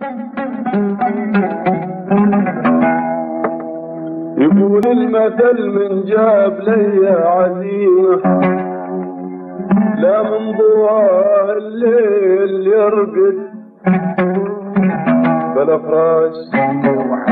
يقول المثل من جاب لي عزيمة لا من ضوء الليل يرقد بالافراش